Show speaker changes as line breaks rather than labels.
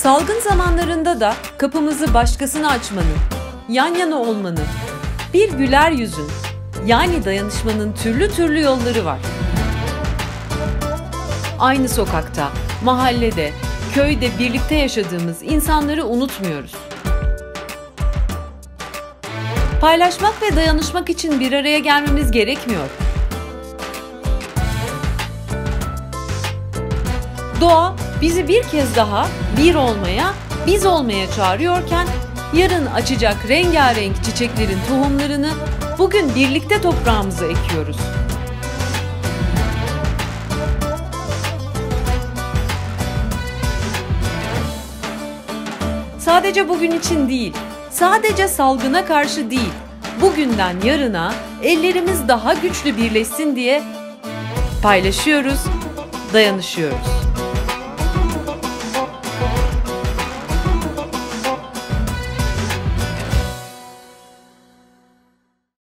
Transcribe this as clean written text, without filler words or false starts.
Salgın zamanlarında da kapımızı başkasına açmanın, yan yana olmanın, bir güler yüzün, yani dayanışmanın türlü türlü yolları var. Aynı sokakta, mahallede, köyde birlikte yaşadığımız insanları unutmuyoruz. Paylaşmak ve dayanışmak için bir araya gelmemiz gerekmiyor. Doğa bizi bir kez daha bir olmaya, biz olmaya çağırıyorken, yarın açacak rengarenk çiçeklerin tohumlarını bugün birlikte toprağımıza ekiyoruz. Sadece bugün için değil, sadece salgına karşı değil, bugünden yarına ellerimiz daha güçlü birleşsin diye paylaşıyoruz, dayanışıyoruz.